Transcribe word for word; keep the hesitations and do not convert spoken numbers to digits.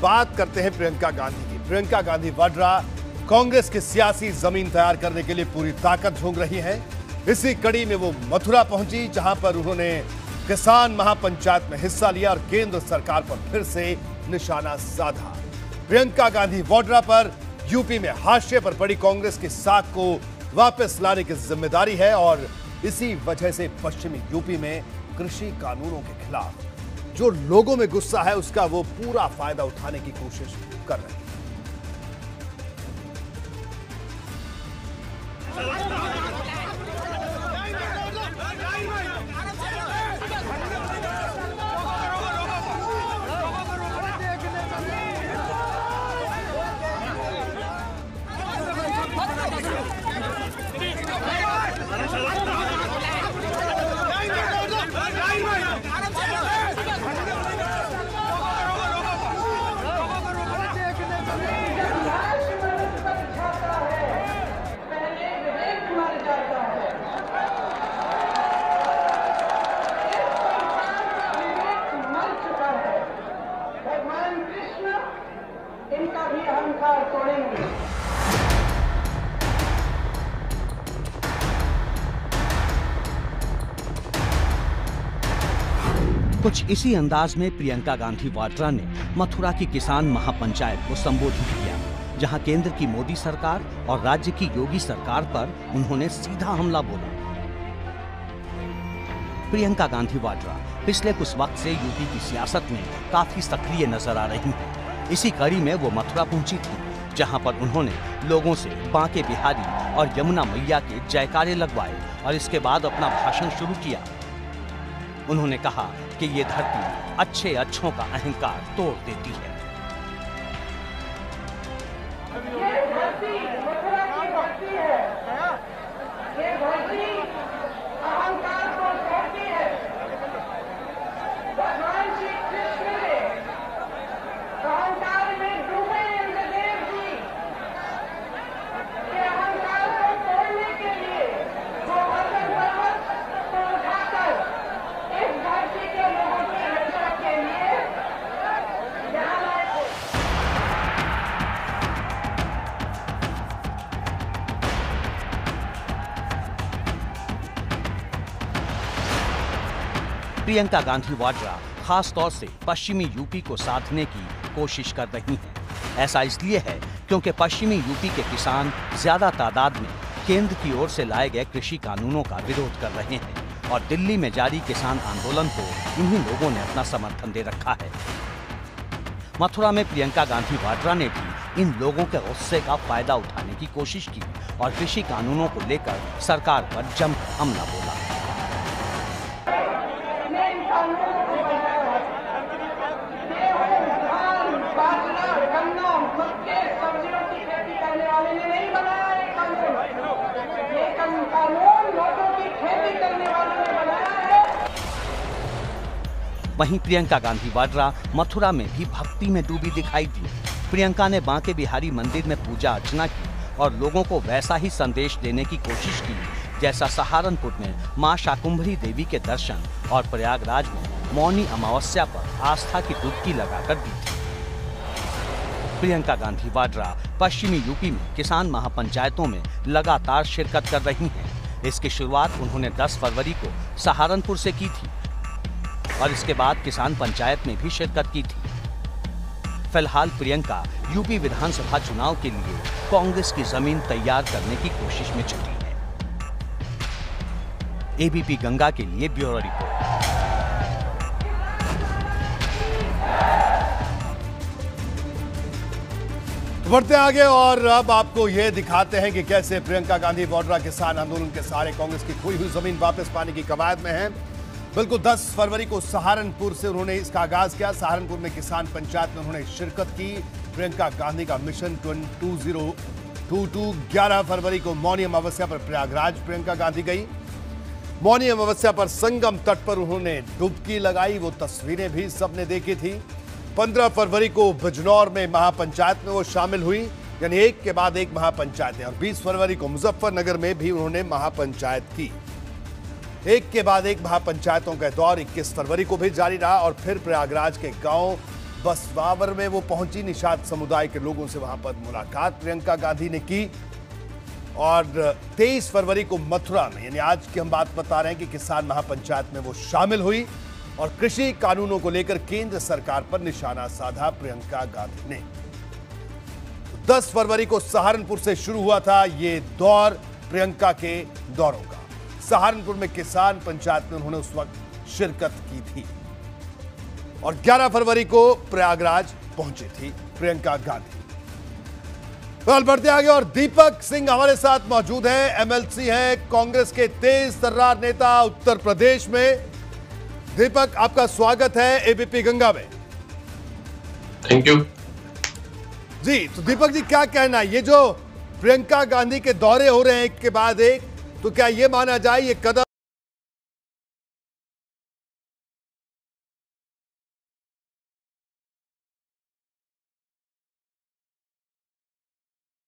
बात करते हैं प्रियंका गांधी की। प्रियंका गांधी वाड्रा कांग्रेस की सियासी जमीन तैयार करने के लिए पूरी ताकत झोंक रही हैं। इसी कड़ी में वो मथुरा पहुंची, जहां पर उन्होंने किसान महापंचायत में हिस्सा लिया और केंद्र सरकार पर फिर से निशाना साधा। प्रियंका गांधी वाड्रा पर यूपी में हाशिए पर पड़ी कांग्रेस की साख को वापस लाने की जिम्मेदारी है और इसी वजह से पश्चिमी यूपी में कृषि कानूनों के खिलाफ जो लोगों में गुस्सा है उसका वो पूरा फायदा उठाने की कोशिश कर रहे हैं। इनका भी अहंकार तोड़ेंगे। कुछ इसी अंदाज में प्रियंका गांधी वाड्रा ने मथुरा की किसान महापंचायत को संबोधित किया, जहां केंद्र की मोदी सरकार और राज्य की योगी सरकार पर उन्होंने सीधा हमला बोला। प्रियंका गांधी वाड्रा पिछले कुछ वक्त से यूपी की सियासत में काफी सक्रिय नजर आ रही हैं। इसी कड़ी में वो मथुरा पहुंची थी, जहां पर उन्होंने लोगों से बांके बिहारी और यमुना मैया के जयकारे लगवाए और इसके बाद अपना भाषण शुरू किया। उन्होंने कहा कि ये धरती अच्छे अच्छों का अहंकार तोड़ देती है। ये धरती मथुरा की धरती है, ये धरती अहंकार को तोड़ती है। भगवान श्री कृष्ण ने अहंकार में डूबे इंद्रदेव जी के अहंकार को तोड़ने के लिए गोवर्धन पर्वत को उठाकर इस धरती के लोगों की रक्षा के लिए यहाँ लाए थे। प्रियंका गांधी वाड्रा खास तौर से पश्चिमी यूपी को साधने की कोशिश कर रही हैं। ऐसा इसलिए है क्योंकि पश्चिमी यूपी के किसान ज्यादा तादाद में केंद्र की ओर से लाए गए कृषि कानूनों का विरोध कर रहे हैं और दिल्ली में जारी किसान आंदोलन को इन्हीं लोगों ने अपना समर्थन दे रखा है। मथुरा में प्रियंका गांधी वाड्रा ने भी इन लोगों के गुस्से का फायदा उठाने की कोशिश की और कृषि कानूनों को लेकर सरकार पर जमकर हमला बोला। वहीं प्रियंका गांधी वाड्रा मथुरा में भी भक्ति में डूबी दिखाई दी। प्रियंका ने बांके बिहारी मंदिर में पूजा अर्चना की और लोगों को वैसा ही संदेश देने की कोशिश की जैसा सहारनपुर में मां शाकुंभरी देवी के दर्शन और प्रयागराज में मौनी अमावस्या पर आस्था की डुबकी लगाकर दी थी। प्रियंका गांधी वाड्रा पश्चिमी यूपी में किसान महापंचायतों में लगातार शिरकत कर रही हैं। इसकी शुरुआत उन्होंने दस फरवरी को सहारनपुर से की थी और इसके बाद किसान पंचायत में भी शिरकत की थी। फिलहाल प्रियंका यूपी विधानसभा चुनाव के लिए कांग्रेस की जमीन तैयार करने की कोशिश में जुटी है। एबीपी गंगा के लिए ब्यूरो रिपोर्ट। बढ़ते आगे और अब आपको यह दिखाते हैं कि कैसे प्रियंका गांधी वाड्रा किसान आंदोलन के सहारे कांग्रेस की खोई हुई जमीन वापस पाने की कवायद में है। बिल्कुल दस फरवरी को सहारनपुर से उन्होंने इसका आगाज किया। सहारनपुर में किसान पंचायत में उन्होंने शिरकत की। प्रियंका गांधी का mission two zero two two ग्यारह फरवरी को मौनी अमावस्या पर प्रयागराज प्रियंका गांधी गई। मौनी अमावस्या पर संगम तट पर उन्होंने डुबकी लगाई, वो तस्वीरें भी सबने देखी थी। पंद्रह फरवरी को बिजनौर में महापंचायत में वो शामिल हुई, यानी एक के बाद एक महापंचायतें। और बीस फरवरी को मुजफ्फरनगर में भी उन्होंने महापंचायत की। एक के बाद एक महापंचायतों का दौर इक्कीस फरवरी को भी जारी रहा और फिर प्रयागराज के गांव बसवावर में वो पहुंची, निषाद समुदाय के लोगों से वहां पर मुलाकात प्रियंका गांधी ने की। और तेईस फरवरी को मथुरा में, यानी आज की हम बात बता रहे हैं कि किसान महापंचायत में वो शामिल हुई और कृषि कानूनों को लेकर केंद्र सरकार पर निशाना साधा प्रियंका गांधी ने। दस फरवरी को सहारनपुर से शुरू हुआ था ये दौर प्रियंका के दौरों का। सहारनपुर में किसान पंचायत में उन्होंने उस वक्त शिरकत की थी और ग्यारह फरवरी को प्रयागराज पहुंची थी प्रियंका गांधी। कल बढ़ते आगे और दीपक सिंह हमारे साथ मौजूद है, एमएलसी है, कांग्रेस के तेज तर्रार नेता उत्तर प्रदेश में। दीपक, आपका स्वागत है एबीपी गंगा में। थैंक यू जी। तो दीपक जी, क्या कहना है, ये जो प्रियंका गांधी के दौरे हो रहे हैं एक के बाद एक, तो क्या ये माना जाए ये कदम